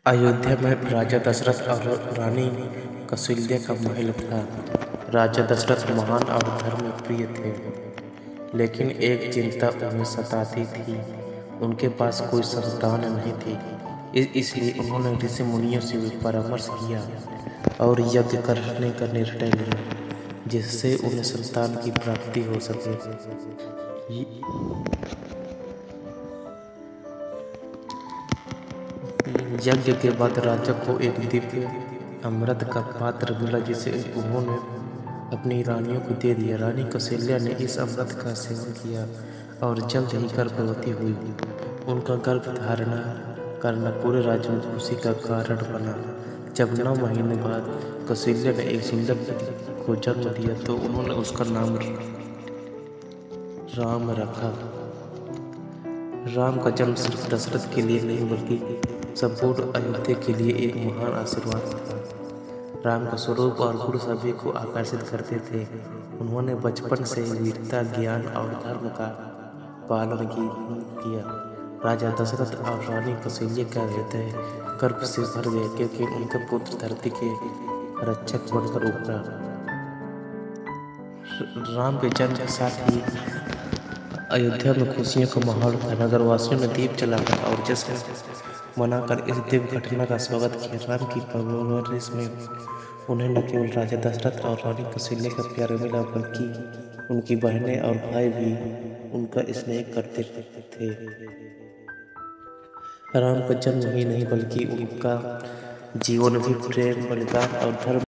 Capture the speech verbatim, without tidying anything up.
अयोध्या में राजा दशरथ और रानी कौशल्या का महल था। राजा दशरथ महान और धर्म प्रिय थे, लेकिन एक चिंता उन्हें सताती थी। उनके पास कोई संतान नहीं थी। इस इसलिए उन्होंने ऋषि मुनियों से भी परामर्श किया और यज्ञ करने का निर्णय लिया, जिससे उन्हें संतान की प्राप्ति हो सके। यज्ञ के बाद राजा को एक दिव्य अमृत का पात्र मिला, जिसे उन्होंने अपनी रानियों को दे दिया। रानी कौशल्या ने इस अमृत का सेवन किया और जल्द ही गर्भवती हुई। उनका गर्भ धारणा करना पूरे राज्य में खुशी का कारण बना। जब नौ महीने बाद कौशल्या ने एक सुंदर पुत्र को जन्म दिया तो उन्होंने उसका नाम राम रखा। राम का जन्म सिर्फ दशरथ के लिए नहीं बल्कि संपूर्ण अयोध्या के लिए एक महान आशीर्वाद था। राम का स्वरूप और गुण सभी को आकर्षित करते थे। उन्होंने बचपन से वीरता, ज्ञान और धर्म का पालन किया। राजा दशरथ और रानी कौशल्या का हृदय गर्व से भर गया, क्योंकि उनका पुत्र धरती के रक्षक बनकर उभरा। राम के जन्म के साथ ही अयोध्या में खुशियों का माहौल था। नगरवासियों ने दीप जलाकर और जश्न मनाकर इस दिव्य घटना का स्वागत किया। राम की परवरिश में उन्हें न केवल राजा दशरथ और रानी कौशल्या का प्यार मिला, बल्कि उनकी बहनें और भाई भी उनका स्नेह करते थे। राम का जन्म ही नहीं बल्कि उनका जीवन भी प्रेम, बलिदान और धर्म